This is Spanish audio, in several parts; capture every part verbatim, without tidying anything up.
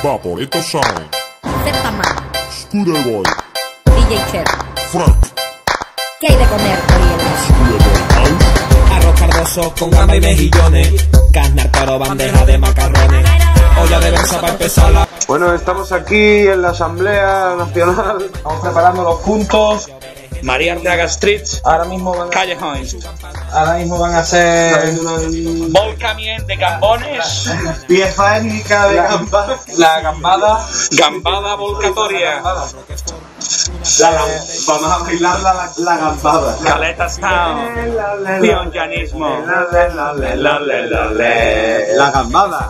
Vaporito Sound, Z-Man, Scooter Boy, D J Chef. Frank, ¿Qué hay de comer, Orieles? Scooter Boy House, Arroz cardoso con gamba y mejillones, carne toro, bandeja de macarrones, olla de versa para empezar la... Bueno, estamos aquí en la Asamblea Nacional, estamos preparando los puntos. María Arteaga Street, Ahora mismo van a, Callejones, ahora mismo van a hacer volcamiento de gambones, pieza étnica de gamba, la gambada, gambada volcatoria, la, vamos a bailar la, la gambada. Caletas Town, pionjanismo, La gambada.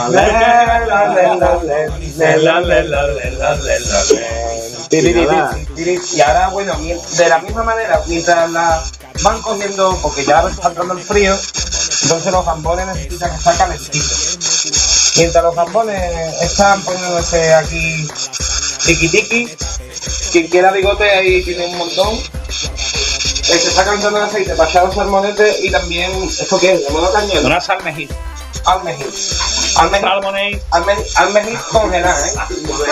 Y ahora, bueno, de la misma manera, mientras la van cogiendo, porque ya está entrando el frío, entonces los gambones necesitan estar calentitos. Mientras los gambones están poniéndose aquí tiki tiki, quien quiera bigote ahí tiene un montón. Eh, se está calentando el aceite para echar los salmonetes y también, ¿esto qué es? ¿De modo cañero? una salmejil, Almejil. Almejil. salmonate, Almejil, almejil congelada, ¿eh?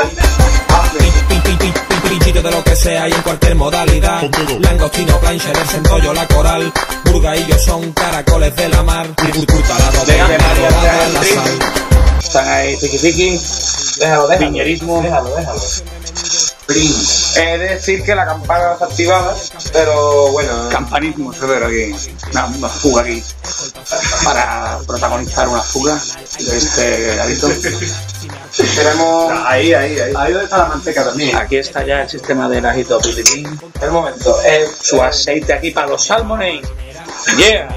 pinchito de lo que sea y en cualquier modalidad, langostino, plancha, el centollo, la coral, burgaillos son caracoles de la mar, y curta la rodea, la sal. Están ahí tiki tiki. Déjalo, déjalo. Piñerismo. Déjalo, déjalo. Es eh, decir que la campana está activada, pero bueno. Campanismo severo aquí, una, una fuga aquí para protagonizar una fuga de este garito. Tenemos. Ahí, ahí, ahí. Ahí donde está la manteca también. Aquí está ya el sistema del ajito pititín, El momento. Eh, su aceite aquí para los salmones. Yeah.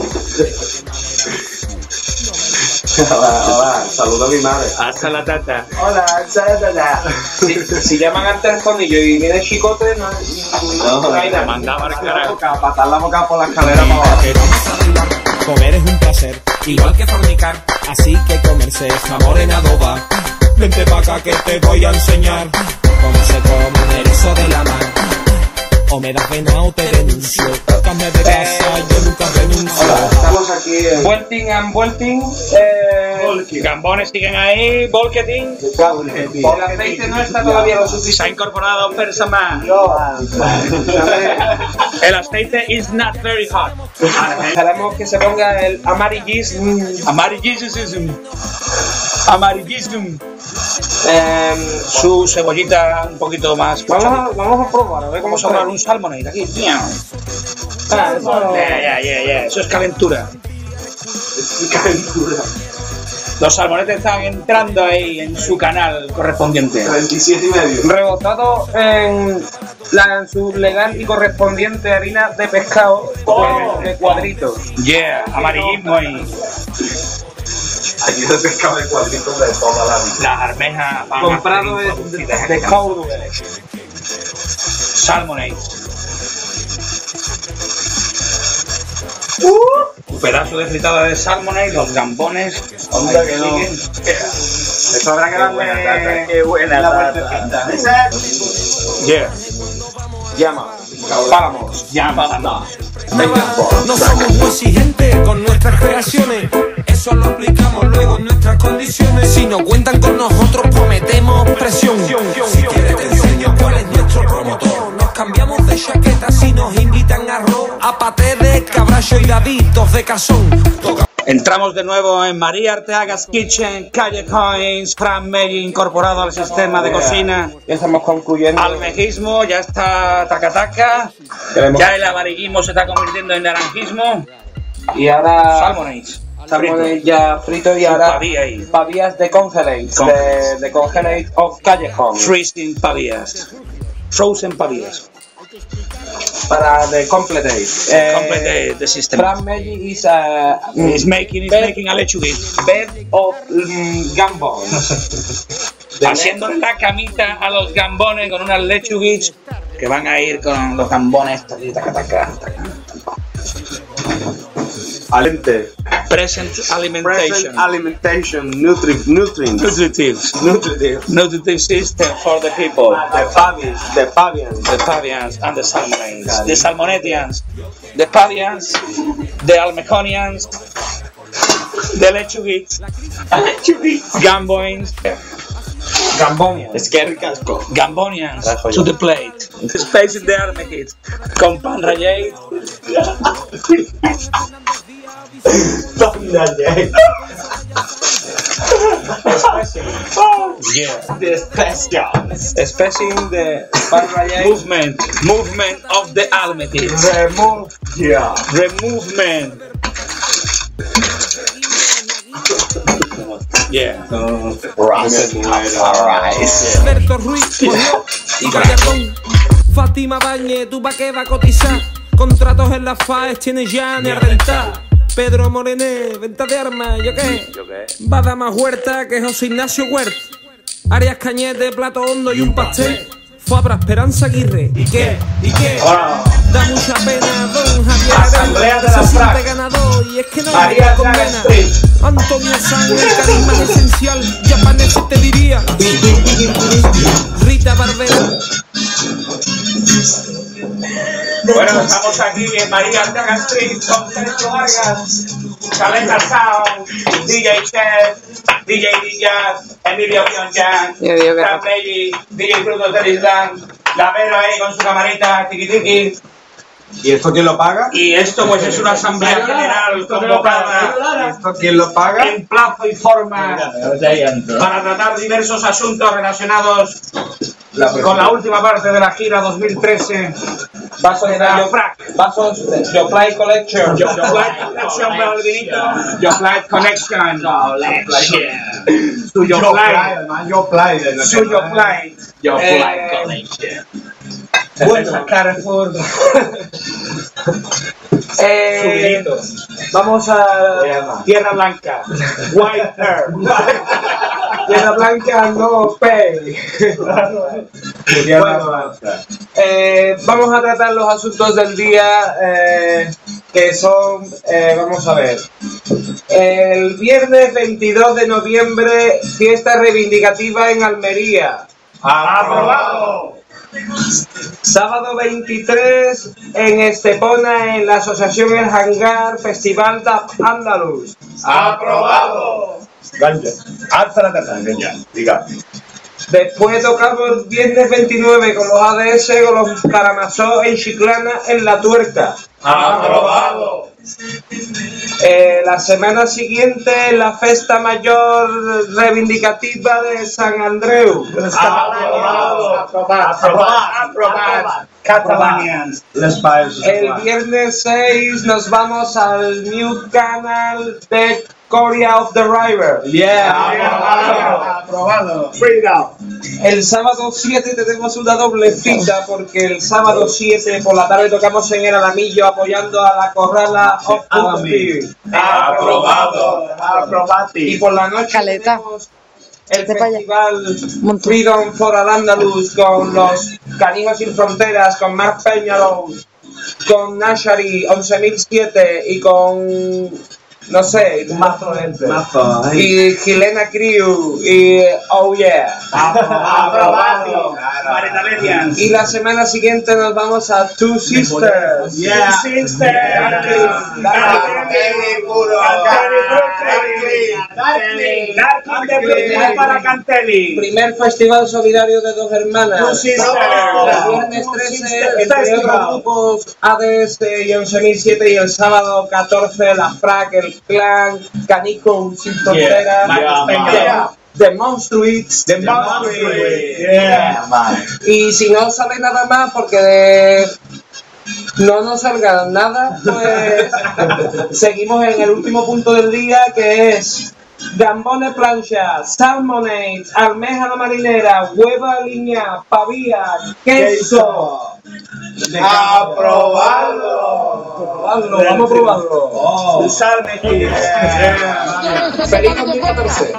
Hola, hola, saludo a mi madre. Hasta la tata. Hola, cha-cha-cha. Si, si llaman antes el tornillo y viene chicote, no, no, no hay nada. Mandaba al carajo. Para patar la boca por la escalera para abajo. Comer es un placer, igual que fornicar, así que comerse es amor en adoba. Vente pa' acá que te voy a enseñar cómo se come un erizo de la mar. O me das pena o te denuncio, sácame de casa, yo nunca renuncio. Hola, estamos aquí en Vuelting and Vuelting. Eh, Gambones siguen ahí, volketing. el aceite no está todavía lo Se ha suficiente. incorporado Persama. El aceite is not very hot. Queremos que se ponga el amarillismo. Amarillism. Amarillism. Eh, Su cebollita un poquito más. vamos, a, vamos a probar, a ver cómo Vamos a hablar sale. un salmonate aquí. Ah, eso- Ya, ya, ya, ya. Eso es calentura. Los salmonetes están entrando ahí en su canal correspondiente. treinta y siete y medio. Rebozado en, la, en su legal y correspondiente harina de pescado de, de cuadritos. Yeah, amarillismo ahí. Aquí se pescado de cuadritos de toda la vida. Las armejas van Comprado a de, ser de, de cauro. salmonate. Un pedazo de fritada de salmonate, los gambones. Onda que no. siguen. Eso habrá que buena tata, darle qué buena la tata. vueltecita. Yeah. Llama. Vamos. Llámala. No somos muy exigentes con nuestras creaciones, eso lo aplicamos luego en nuestras condiciones. Si no cuentan con nosotros, prometemos presión. Si quieres te enseño cuál es nuestro promotor. Nos cambiamos de chaqueta si nos invitan a arroz, a paté de caballo y davitos de cazón. Toca. Entramos de nuevo en María Arteaga's Kitchen, Callejones, Fran Melli incorporado al sistema de cocina. Ya estamos concluyendo. Almejismo, ya está taca-taca. Queremos- Ya el amarillismo se está convirtiendo en naranjismo. Y ahora. Salmones. Salmones ya fritos y Un ahora. pavía ahí. Pavías de congelate. De, de congelate of Callejón. Freezing pavías. Frozen pavías. Para the complete. Eh, Complete the system. Fran Melli is a. It's making, it's bed, making a lechuguit. bed of um, gambones. Haciéndole la camita a los gambones con unas lechuguits que van a ir con los gambones. Taca, taca, taca. Alente. Present alimentation. Present alimentation. Nutri nutrients. Nutritives. Nutritive. Nutritive system for the people. The Pavians. The Pavians. The Pavians and the Salmonates. The Salmonetians. The Pavians. The Almejonians. The Lechuguits. Gamboins. Gambonia. Esquerri Casco. Gambonians to the plate. Space in the Army Kids. Con Pan Rayet. Yeah. The specials. Especially the Pan Rayet. Movement. Movement of the Army Kids. Remove. Yeah. Removement. Yeah. Alberto Ruiz, Cogió y Gallardón. Fátima Bañe, ¿tú pa' qué va a cotizar? Contratos en la F A E S tiene ya ni a rentar. Pedro Morené, venta de armas, ¿yo qué? Va a dar más huerta que José Ignacio Huert. Arias Cañete, plato hondo y un pastel. Fabra Esperanza Aguirre. ¿Y qué? ¿Y qué? Da mucha pena, don Javier Asamblea de la se siente F R A C. ganador y es que no María hay condena. Street. Antonio San, el carisma es esencial. Japanese te diría. Rita Barbera. Bueno, estamos aquí en María Arteaga Street con Sergio Vargas, Calenda Sound, D J Chef, D J Dillas, Emilio Pionjan, Fran Belli, D J Frutos del Islam, Lavero ahí con su camarita, tiki tiki. ¿Y esto quién lo paga? Y esto pues es una asamblea general convocada. ¿Y esto quién lo paga? En plazo y forma para tratar diversos asuntos relacionados con la última parte de la gira dos mil trece. Vasos de Jofrac. Vasos de Joflight Collection. Joflight Collection para el vinito. Joflight Connection. Su Joflight. Joflight. Su Joflight. Joflight Collection. Bueno, Carrefour. eh, vamos a Tierra Blanca. White Earth. Tierra Blanca, no pay. Bueno, eh, vamos a tratar los asuntos del día eh, que son, eh, vamos a ver, el viernes veintidós de noviembre, fiesta reivindicativa en Almería. ¡Aprobado! Sábado veintitrés en Estepona, en la Asociación El Hangar, Festival Tap Andaluz. ¡Aprobado! Ganja. Alza la tercera, ya. Diga. Después tocamos el viernes veintinueve con los A D S, con los Karamazov en Chiclana, en La Tuerca. ¡Aprobado! Eh, la semana siguiente, la festa mayor reivindicativa de San Andreu. Aprobado. Aprobado. Catalanians. Les Pies. El viernes seis nos vamos al New Canal de Corea of the River. Yeah. Aprobado. Freedom. El sábado siete tenemos una doble cita porque el sábado siete por la tarde tocamos en el Alamillo apoyando a la Corrala of Puppy. Aprobado. Aprobati. Y por la noche Caleta. tenemos el Vete para festival Freedom for Al-Andalus con los Canijos Sin Fronteras, con Mark Peñarol, con Nashari once mil siete y con, no sé, Mazo gente. y Gilena Crew y Oh Yeah. Aprobado. Y la semana siguiente nos vamos a Two Sisters. Yeah. Two Sisters. Para Cantelli. Primer festival solidario de dos hermanas. El viernes trece, entre otros grupos, A D S y once mil siete, y el sábado catorce, la F R A C, el Clan, Canico Sin Fronteras, Yeah. Yeah. The Monstruits, The Monstruits. Yeah, man. y si no sale nada más, porque no nos salga nada, pues seguimos en el último punto del día, que es gambones plancha, salmonade, almeja a la marinera, hueva aliñada, pavía, queso. Aprobado. Probarlo, vamos a probarlo. Oh. Salme. Feliz dos mil catorce.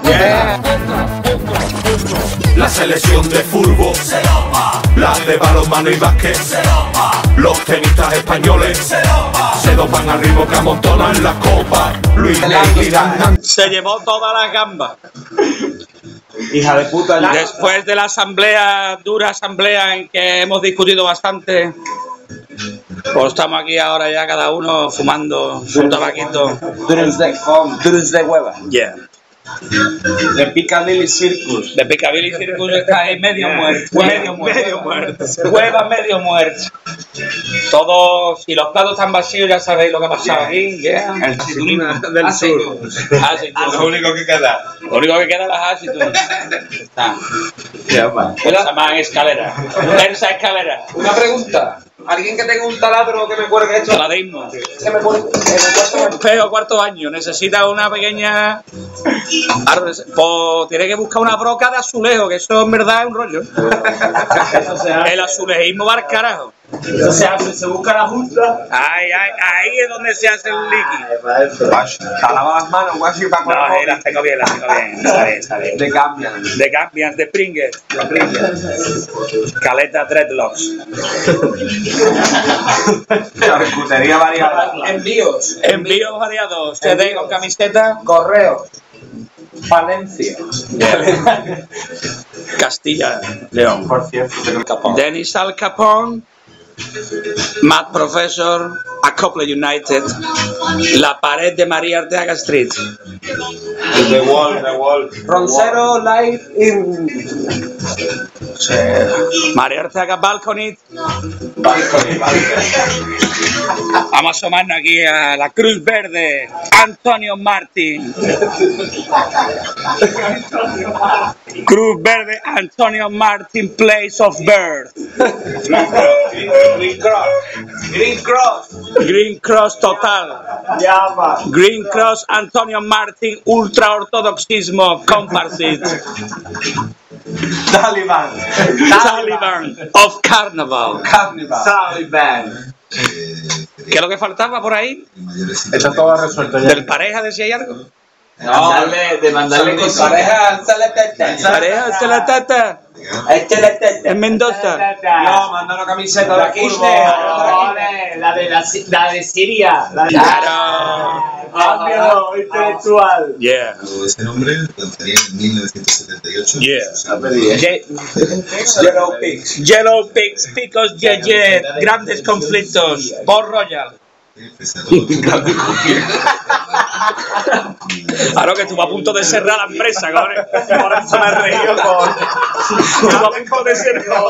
La selección de fútbol, las de balonmano y básquet, los tenistas españoles se dopan al ritmo que amontonan las copas. Luis Leguirán Se llevó toda la gamba. Hija de puta. ya. Después de la asamblea, dura asamblea en que hemos discutido bastante, pues estamos aquí ahora ya cada uno fumando su tabaquito. Duros de hueva. Yeah. De Piccadilly Circus. De Piccadilly Circus está ahí medio muerto. Medio muerto. Medio muerto. Hueva medio muerto. Todos, si los platos están vacíos, ya sabéis lo que ha pasado aquí. Yeah. El chilena del sur. Aceitunas. Lo único que queda. Lo único que queda es las aceitunas. Está. Ya va. Se llaman escalera. Terza escalera. Una pregunta. Alguien que tenga un taladro que me cuelgue esto. Taladrismo. Que me cuelgue. Que me cuelgue. Feo cuarto año. Necesita una pequeña. Pues tiene que buscar una broca de azulejo, que eso en verdad es un rollo. El azulejismo va al carajo. Eso se hace, se busca la junta. Ay, ay, ahí es donde se hace el líquido. Te lavas las manos, guachi, para No, ahí las tengo bien, las tengo bien. Está bien, está bien. De cambian. De Cambian, de Springer. De Springer. Caleta Dreadlocks. Charcutería variada. Envíos. Envíos variados. C D con camiseta. Correo. Valencia. Castilla, León. Por cierto, Dennis Al Capone. Mad Professor. Acople United. La pared de María Arteaga Street. The Wall, The Wall. Roncero Live in. María Arteaga Balcony. Balcony, balcony. Vamos a asomarnos aquí a la Cruz Verde. Antonio Martín. Cruz Verde, Antonio Martín, place of birth. Green Cross. Green Cross. Green Cross total. Llama. Green Cross, Antonio Martín, ultra ortodoxismo, comparsit. Taliban. Taliban of Carnival. Carnival. Taliban. ¿Qué es lo que faltaba por ahí? Está todo resuelto ya. ¿Del pareja decía ahí algo? No, darle, de mandarle cosas. Pareja, saleteta. Pareja, se la tata. En Mendoza. No, manda una camiseta de Kirchner. La de la, la de Siria. La de Claro. Cambio intelectual. Yeah. Ese nombre lanzaría en mil novecientos setenta y ocho. Yeah. Ye- Yellow Pigs. Yellow Pigs, picos, ye, ye, grandes conflictos. Port Royal. Ahora que estuvo a punto de cerrar la empresa, cabrón. Por eso me he reído con. Estuvo a punto de cerrar.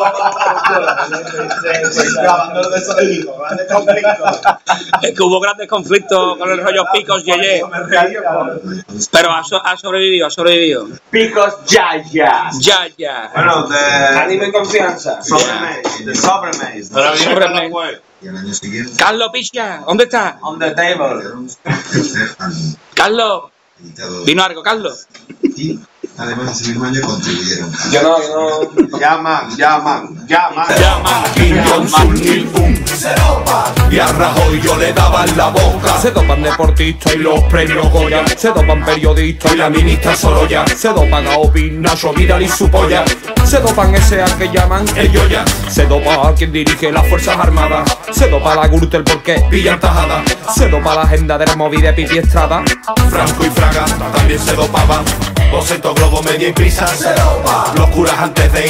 Grabando de sonido. Grandes conflictos. Es que hubo grandes conflictos con el rollo picos, ye, ye. Pero ha, so- ha sobrevivido, ha sobrevivido. Picos ya ya. Ya, ya. Bueno, de. Ánimo y confianza. Sobremesa. De sobremesa. Sobremesa. Y al año siguiente, Carlos Picha, ¿dónde está? On the table. tercer álbum Carlos, editado. vino algo, Carlos. Y además ese mismo año contribuyeron a Yo no, yo no. Llaman, llaman, llaman. Llama. Kim Jong-un, Il-fung, se dopa. Y a Rajoy yo le daba en la boca. Se dopan deportistas y los premios Goya. Se dopan periodistas y la ministra Sorolla. Se dopan a Opin, Nacho Vidal y su polla. Se dopan ese al que llaman el Yoya. Se dopa a quien dirige las fuerzas armadas. Se dopa a la Gürtel porque pillan tajada. Se dopa a la agenda de la movida Pipi Estrada. Franco y Fraga también se dopaban. Boceto, Globo, Media y Prisa. Se dopa. Los curas antes de